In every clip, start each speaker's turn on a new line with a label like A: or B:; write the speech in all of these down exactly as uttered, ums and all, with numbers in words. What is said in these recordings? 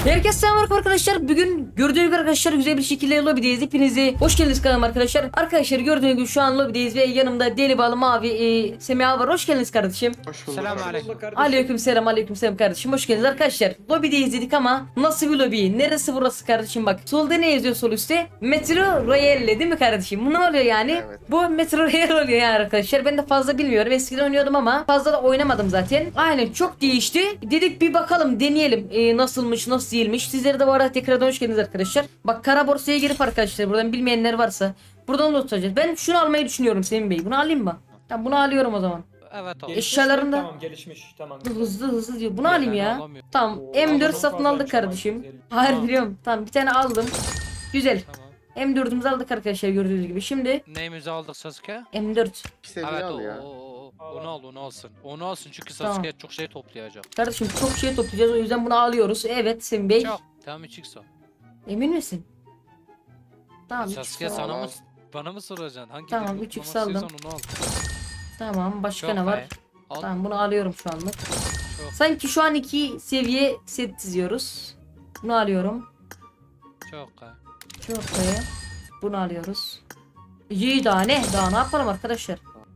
A: Herkese selamünaleyküm arkadaşlar. Bugün gördüğünüz gibi arkadaşlar güzel bir şekilde lobideyiz. Hepinize hoş geldiniz kanalıma arkadaşlar. Arkadaşlar gördüğünüz gibi şu an lobideyiz ve yanımda deli balı mavi e, Semih var. Hoş geldiniz kardeşim.
B: Hoş bulduk.
C: Selamünaleyküm.
A: Aleyküm selam, aleyküm selam kardeşim. Hoş geldiniz arkadaşlar. Lobideyiz dedik ama nasıl bir lobi? Neresi burası kardeşim bak. Solda ne yazıyor sol üstte? Metro Royale değil mi kardeşim? Bu ne oluyor yani?
B: Evet.
A: Bu Metro Royale oluyor yani arkadaşlar. Ben de fazla bilmiyorum. Eskiden oynuyordum ama fazla da oynamadım zaten. Aynen çok değişti. Dedik bir bakalım, deneyelim. E, nasılmış, nasıl değilmiş. Sizlere de bu arada tekrardan hoş geldiniz arkadaşlar. Bak kara borsaya girip arkadaşlar buradan bilmeyenler varsa buradan loot alacağız. Ben şunu almayı düşünüyorum Semih Bey. Bunu alayım mı? Tamam bunu alıyorum o zaman.
C: Evet abi.
A: Eşyalarında
D: Tamam gelişmiş tamam.
A: hızlı hızlı diyor. Bunu alayım ya.
C: Alamıyorum.
A: Tamam
D: Oo,
A: M dört
D: çok
A: satın
D: fazla
A: aldık
D: eşya var,
A: kardeşim.
D: güzel.
A: Hayır
C: Tamam.
A: biliyorum. Tamam bir tane aldım. Güzel.
C: Tamam.
A: M dördümüzü aldık arkadaşlar gördüğünüz gibi. Şimdi
C: Neyimizi aldık Sasuke?
A: M dört.
B: İki seviye
C: Evet
B: al
C: o,
B: ya.
C: o, o, o. Onu al onu alsın. Onu alsın çünkü
A: Tamam.
C: Sasuke çok şey toplayacak.
A: Kardeşim çok şey toplayacağız o yüzden bunu alıyoruz. Evet Semih Bey.
C: Çok. Tamam üç x o.
A: Emin misin? Tamam üç
C: Sasuke
A: x al.
C: sana
B: al.
C: mı bana mı soracaksın? Hangi
A: Tamam,
C: birini
A: üç x
C: kullanmak
A: aldım.
C: istiyorsan onu al.
A: Tamam başka
C: Çok
A: ne var?
C: iyi. Al.
A: Tamam bunu alıyorum şu anlık.
C: Çok,
A: Sanki şu an iki seviye set diziyoruz. Bunu alıyorum.
C: çok iyi.
A: Çok iyi. Bunu alıyoruz. İyi daha ne? Daha ne yapalım arkadaşlar?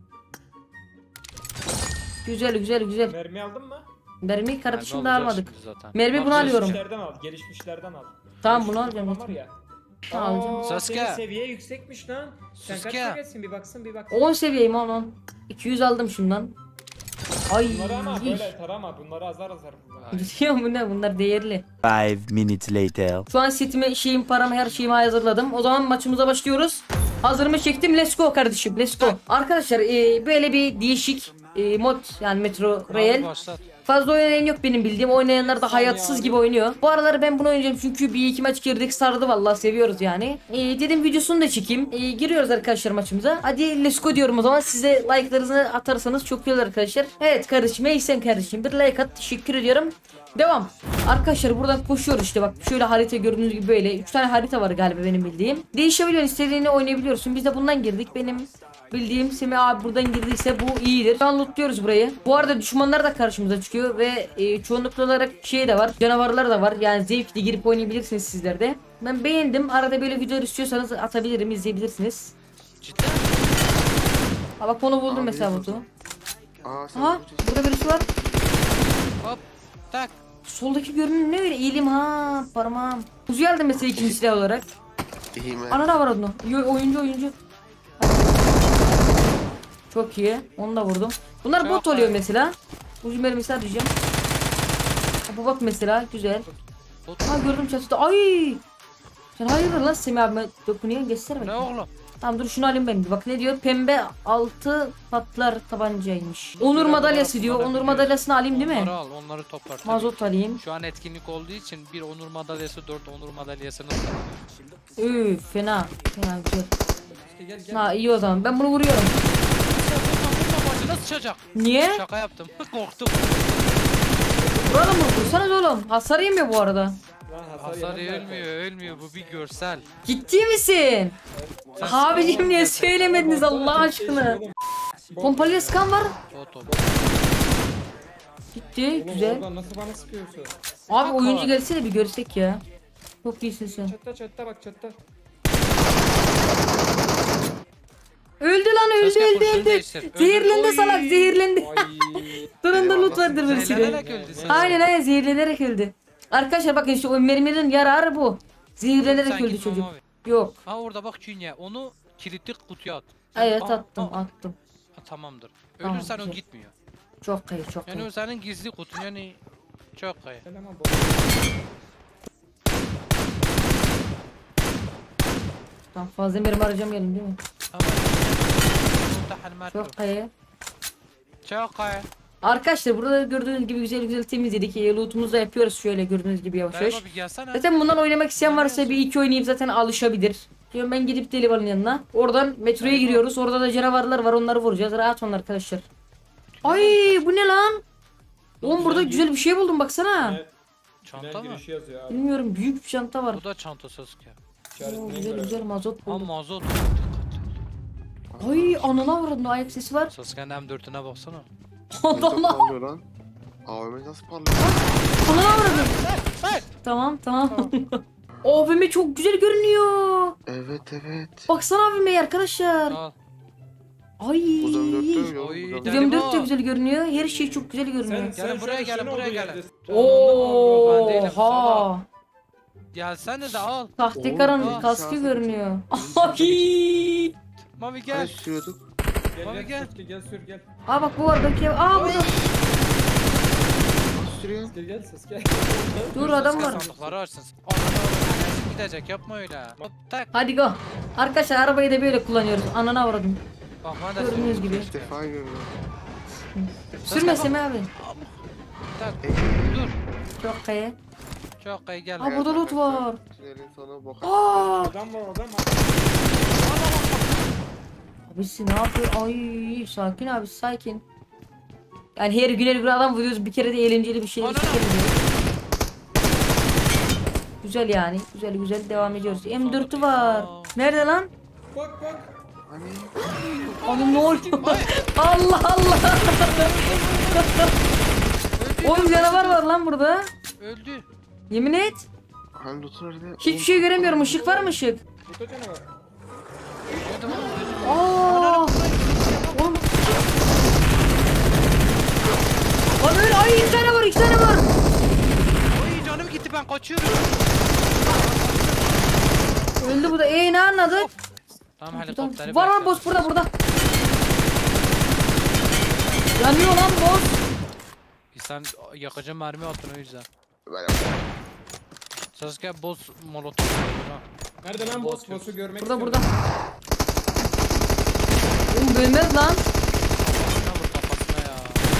A: Güzel güzel güzel.
D: Mermi aldın mı?
A: Mermi kardeşim
C: Mermi
A: de
C: alacağız
A: almadık.
C: şimdi zaten.
A: Mermi
C: Bak,
A: bunu alıyorum.
D: Gelişmişlerden al. Gelişmişlerden al.
A: Tamam bunu
D: Gelişmiş
A: alacağım.
D: olan var ya.
A: Tamam, alacağım.
D: Aa,
C: Sasuke.
D: senin seviye yüksekmiş lan. Sen kaç
C: Sasuke.
D: seviyesin bir baksın bir baksın.
A: on seviyeyim on on. iki yüz aldım şundan. Ay.
D: Bunları ama böyle tarama. Bunları azar azar kullan.
A: Diyor bu ne? Bunlar değerli.
E: Five minutes later.
A: Şu an setimi, şeyim, paramı, her şeyimi hazırladım. O zaman maçımıza başlıyoruz. Hazırımı çektim. Let's go kardeşim. Let's go. Arkadaşlar e, böyle bir değişik e, mod yani Metro
C: Hadi
A: Royale.
C: başlat.
A: Fazla oynayan yok benim bildiğim. Oynayanlar da hayatsız gibi oynuyor. Bu aralar ben bunu oynayacağım çünkü bir iki maç girdik sardı vallahi seviyoruz yani. Ee, dedim videosunu da çekeyim. Ee, giriyoruz arkadaşlar maçımıza. Hadi let's go diyorum o zaman. Size like'larınızı atarsanız çok iyi olur arkadaşlar. Evet kardeşim, ey sen kardeşim bir like at, teşekkür ediyorum. Devam. Arkadaşlar buradan koşuyoruz işte bak şöyle harita gördüğünüz gibi böyle. üç tane harita var galiba benim bildiğim. Değişebiliyorsun, istediğini oynayabiliyorsun. Biz de bundan girdik. Benim bildiğim Semih abi buradan girdiyse bu iyidir. Şu an lootluyoruz burayı. Bu arada düşmanlar da karşımıza çıkıyor ve e, çoğunlukla olarak şey de var. Canavarlar da var. Yani zevkli girip oynayabilirsiniz sizler de. Ben beğendim. Arada böyle video istiyorsanız atabilirim, izleyebilirsiniz.
C: Cidden.
A: Ha bak onu buldum
B: Aa,
A: mesela
B: biliyorsun.
A: Batu.
B: Aa sen
A: Aha
B: bu-
A: burada birisi var.
C: Hop. Tak.
A: Soldaki görünüm ne öyle? Elim ha parmağım. Kuzu aldım mesela ikinci silah olarak.
B: İyi mi?
A: Ana da var onu. Yo- Oyuncu oyuncu. Çok iyi. Onu da vurdum. Bunlar
C: Çok
A: bot oluyor
C: iyi.
A: mesela. Ucu mesela diyeceğim. Ha, bu bot mesela güzel.
C: Bot.
A: Ha gördüm çatıda. Ay! Sen hayırdır lan Semih abime dokunuyor. Geçsene
C: Ne
A: bakayım.
C: oğlum?
A: Tamam dur şunu alayım ben bir. Bak ne diyor? Pembe altı patlar tabancaymış. Onur madalyası diyor. Onur madalyasını alayım değil mi?
C: Onları al, onları toplar. tabii.
A: Mazot alayım.
C: Şu an etkinlik olduğu için bir onur madalyası, dört onur madalyasını
A: Üf fena. Fena güzel.
D: Gel gel.
A: Ha iyi o zaman. Ben bunu vuruyorum.
C: Nasıl sıçacak?
A: Niye?
C: Şaka yaptım. Korktum.
A: Vuralım mı? Vursanız oğlum. Hasar yemiyor bu arada.
D: Lan hasar
C: Hasar
D: yemez
C: ölmüyor, ölmüyor. Bu bir görsel.
A: Ciddi misin? Abicim niye
D: zaten.
A: söylemediniz Allah aşkına? Pompalıya sıkan var.
C: Oto.
A: Gitti
D: Oğlum,
A: güzel.
D: oradan nasıl bana sıkıyorsun?
A: Abi
C: Bak
A: oyuncu
C: var.
A: gelsene bir görsek ya. Çok iyisin sen.
D: Çatta çatta bak çatta.
A: Öldü lan öldü
C: Sasuke
A: öldü
C: kurşunu
A: öldü.
C: değiştir. Öldü.
A: Zehirlendi
C: Oy.
A: salak zehirlendi.
D: Ay.
A: Durunda loot
B: Eyvallah.
A: vardır bir sürü.
C: Zehirlenerek öldü Sasuke.
A: Aynen aynen zehirlenerek öldü. Arkadaşlar bakın işte o merminin yararı bu. Zehirlenerek
C: Sen
A: öldü
C: git
A: çocuk.
C: mama ver.
A: Yok.
C: Ha orada bak künye. Onu kilitli kutuya at.
A: Evet
C: Aa,
A: attım
C: aa.
A: attım.
C: Ha, tamamdır.
A: Tamam,
C: Ölürsen o
A: güzel.
C: gitmiyor.
A: Çok iyi çok
C: Yani
A: iyi.
C: o senin gizli kutun yani çok iyi.
D: Selam abi.
A: Tamam fazla mermi harcamayalım değil mi?
C: Tamam. Muhtahan Merto.
A: Çok iyi.
C: Çok iyi.
A: Arkadaşlar burada gördüğünüz gibi güzel güzel temizledik. E, lootumuzu da yapıyoruz şöyle gördüğünüz gibi yavaş yavaş.
C: Merhaba bir gelsene.
A: Zaten bundan oynamak isteyen varsa bir iki oynayıp zaten alışabilir. Diyorum ben gidip Delibal'ın yanına. Oradan metroya giriyoruz. Orada da canavarlar var, onları vuracağız. Rahat onlar arkadaşlar. Ay bu ne lan? Oğlum burada güzel bir şey buldum baksana.
D: Evet.
C: Çanta
D: Tünel
C: mı?
D: girişi yazıyor abi.
A: Bilmiyorum büyük bir çanta var.
C: Bu da çanta Sasuke.
A: Oo,
D: İşaretleyin
A: güzel
D: görelim.
A: güzel mazot
C: Ha
A: buldum.
C: mazot.
A: Ay anana vurdum, ayak sesi var.
C: Sasuke'nin M dört'üne baksana.
B: Nasıl
A: Allah
B: parlıyor lan? A V M nasıl parlıyor?
A: anana vurdum.
C: Hayır.
A: Tamam tamam. A V M çok güzel görünüyor.
B: Evet evet.
A: Baksana A V M'ye arkadaşlar.
C: Al.
A: Ay.
B: Uzun dörtte yok.
C: Oy,
B: Uzun
C: deli
A: Uzun
C: bu.
A: dört de güzel görünüyor. Her şey çok güzel görünüyor.
D: Sen, sen
C: Gelin buraya,
D: şöyle
C: gelin,
D: şunun
C: buraya
D: olduğu
C: gelin.
D: yerde-
A: Oo.
C: Ben değilim,
A: Ha.
C: Gelsene de al.
A: Sahtekarın
C: Oo.
A: kaskı görünüyor.
B: Misafir.
A: Ay.
C: Mami
B: Hani
C: gel.
B: sürüyorduk.
D: Gel
C: Abi
D: gel,
C: gel.
D: Sasuke, gel sür gel.
A: Aa bak bu var belki. Aa burada.
B: Nasıl sürüyor?
D: Sasuke gel Sasuke.
A: Dur adam
C: Başka
A: var.
C: sandıkları açsın. Ananı avradım. Gidecek yapma öyle. Tak.
A: Hadi go. Arkadaşlar arabayı da böyle kullanıyoruz. Anana avradım.
C: Bak bana da
A: Gördüğünüz gibi.
B: İlk defa görüyorum.
A: Sürme Semih abi.
C: Tak.
B: Ee,
C: Dur.
A: Çok kaya.
C: Çok iyi gel.
A: Aa burada loot var.
B: Tünelin sonu boka.
A: Aa.
D: Adam var adam var.
A: Abisi ne yapıyor? Ay sakin abi sakin. Yani her gün her gün adam vuruyoruz. Bir kere de eğlenceli bir şeyler
C: Anana.
A: çekelim diyoruz. Güzel yani. Güzel güzel devam ediyoruz. M dört'ü var. Nerede lan?
D: Bak bak.
B: Hani
A: Abi ne oluyor? Allah Allah.
C: Öldü.
A: Oğlum canavar var lan burada.
C: Öldü.
A: Yemin et.
B: hani loot'un nerede?
A: Hiçbir şey göremiyorum. Işık var mı ışık?
D: Burada canavar.
C: Öldü oğlum. Öldü.
A: Aa. Oğlum. Lan öyle ay iki tane var iki tane var.
C: Oy canım gitti ben kaçıyorum.
A: Öldü bu da. Eee ne anladık?
C: Tamam helikopteri
A: Var lan
C: bekle.
A: boss burada burada. Yanıyor lan boss.
C: Sen yakıcı mermi attın o yüzden.
B: Böyle.
C: Sasuke boss molotof attın ha.
D: Nerede lan boss? Boss'u görmek
A: Burada
D: istiyorum.
A: burada. Oğlum bölmez lan.
C: Kafasına vur kafasına ya.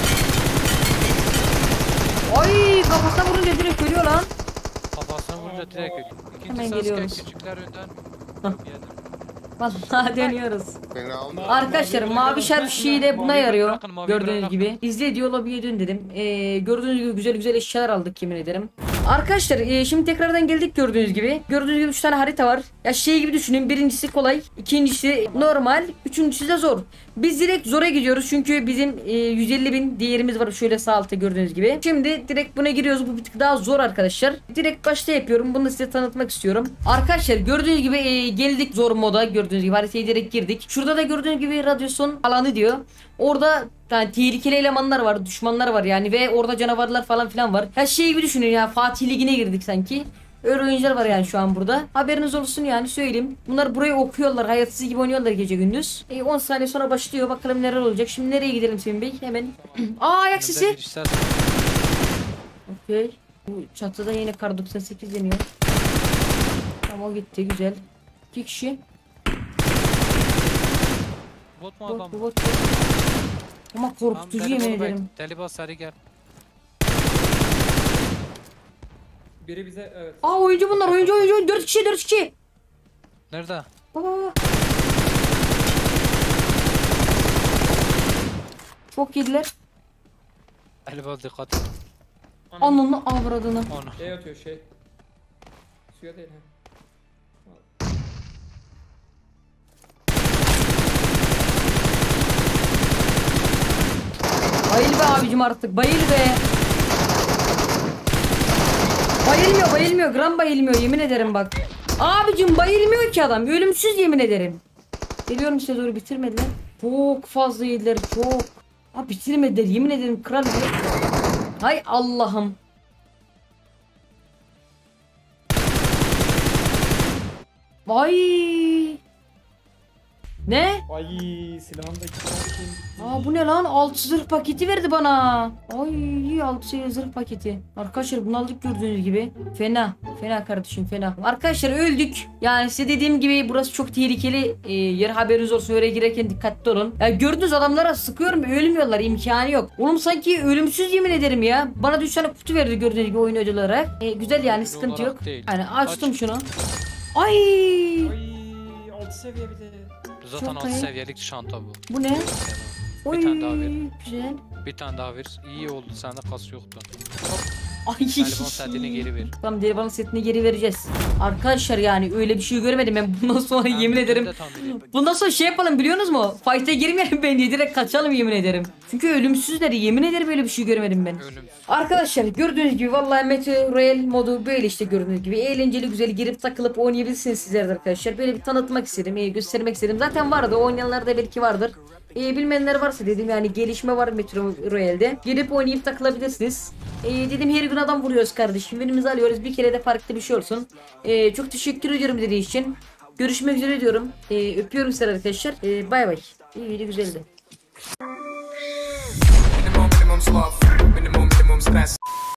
A: Ay kafasına vurunca direkt ölüyor lan.
C: Kafasına vurunca direkt öldü. İkinci
A: Hemen
C: Sasuke
A: geliyoruz.
C: küçükler önden. Yedim.
A: Vallahi dönüyoruz.
B: Beni alma.
A: Arkadaşlar mavi şarj şeyi de buna
C: Mavi
A: yarıyor.
C: bırakın, mavi
A: Gördüğünüz
C: bırakın.
A: gibi. İzle diyor lobiye dön dedim. Ee, gördüğünüz gibi güzel güzel eşyalar aldık yemin ederim. Arkadaşlar e, şimdi tekrardan geldik gördüğünüz gibi. Gördüğünüz gibi üç tane harita var. Ya şey gibi düşünün. Birincisi kolay. İkincisi normal. Üçüncüsü de zor. Biz direkt zora gidiyoruz. Çünkü bizim e, yüz elli bin değerimiz var. Şöyle sağ altta gördüğünüz gibi. Şimdi direkt buna giriyoruz. Bu bir tık daha zor arkadaşlar. Direkt başta yapıyorum. Bunu da size tanıtmak istiyorum. Arkadaşlar gördüğünüz gibi e, geldik zor moda. Gördüğünüz gibi haritaya direkt girdik. Şurada da gördüğünüz gibi radyasyon alanı diyor. Orada yani tehlikeli elemanlar var, düşmanlar var yani ve orada canavarlar falan filan var. Her şey gibi düşünün ya, Fatih Ligi'ne girdik sanki. Öyle oyuncular var yani şu an burada. Haberiniz olsun yani söyleyeyim. Bunlar burayı okuyorlar, hayatsız gibi oynuyorlar gece gündüz. E, on saniye sonra başlıyor, bakalım neler olacak. Şimdi nereye gidelim Semih Bey? Hemen. Aa ayak sesi.
C: Önde bir ses-
A: Okey. Bu çatıda yine kar doksan sekiz deniyor. Tamam o gitti, güzel. İki kişi.
C: Bot mu
A: Bot,
C: adam
A: bu
C: mı?
A: bot. Ama korkutucu
C: Tamam,
A: yemin
C: deli bot
A: ederim.
C: bek- Deli bas hadi gel.
D: Biri bize evet.
A: Aa oyuncu bunlar, oyuncu oyuncu. dört kişi dört kişi.
C: Nerede?
A: Baba. Çok yediler.
C: Deli bot dikkat et.
A: Ananı avradını.
C: Onu.
D: Şey atıyor şey. Suya değil ha.
A: Bayıl be abicim artık, bayıl be. Bayılmıyor bayılmıyor, gram bayılmıyor yemin ederim bak. Abicim bayılmıyor ki adam, ölümsüz yemin ederim. Geliyorum size doğru, bitirmediler. Çok fazla yediler çok. Abi bitirmediler yemin ederim, kral bile. Hay Allah'ım. Vay. Ne?
D: Ay silahımdaki kim?
A: Aa bu ne lan? Altı zırh paketi verdi bana. Ay altı şey zırh paketi. Arkadaşlar bunu aldık gördüğünüz gibi. Fena. Fena kardeşim fena. Arkadaşlar öldük. Yani size dediğim gibi burası çok tehlikeli. Ee, yer haberiniz olsun, oraya girerken dikkatli olun. Ya gördüğünüz adamlara sıkıyorum, ölmüyorlar, imkanı yok. Oğlum sanki ölümsüz yemin ederim ya. Bana da üç tane kutu verdi gördüğünüz gibi oyun ödül olarak. Ee, güzel yani, sıkıntı
C: olarak
A: yok.
C: değil.
A: Yani açtım
C: Aç.
A: şunu. Ay
D: Ay altı seviye bir de.
C: Zaten
A: Çok
C: altı
A: iyi.
C: seviyelik çanta bu.
A: bu ne? Oy
C: tane daha ver.
A: güzel.
C: Bir tane daha ver. İyi oldu, sende kas yoktu. Hop.
A: Ay.
C: Telefon saatini geri ver.
A: Tamam, deli setini geri vereceğiz. Arkadaşlar yani öyle bir şey görmedim ben bundan sonra yemin ederim. Bundan sonra şey yapalım biliyorsunuz mu? Fight'e girmeyelim bence, direkt kaçalım yemin ederim. Çünkü ölümsüzler, yemin ederim böyle bir şey görmedim ben.
C: Ölüm.
A: Arkadaşlar gördüğünüz gibi vallahi Metro Royal modu böyle işte, gördüğünüz gibi eğlenceli, güzel, girip takılıp oynayabilirsiniz sizler de arkadaşlar. Böyle bir tanıtmak istedim, e, göstermek istedim. Zaten vardı, oynayanlar da belki vardır. E, bilmeyenler varsa dedim, yani gelişme var Metro Royale'de. Gelip oynayıp takılabilirsiniz. E, dedim her gün adam vuruyoruz kardeşim. Birimizi alıyoruz, bir kere de farklı bir şey olsun. E, çok teşekkür ediyorum dediği için. Görüşmek üzere diyorum. E, öpüyorum sizleri arkadaşlar. E, bay bay. İyiydi, güzeldi.
F: Minimum, minimum sloth. Minimum, minimum stress.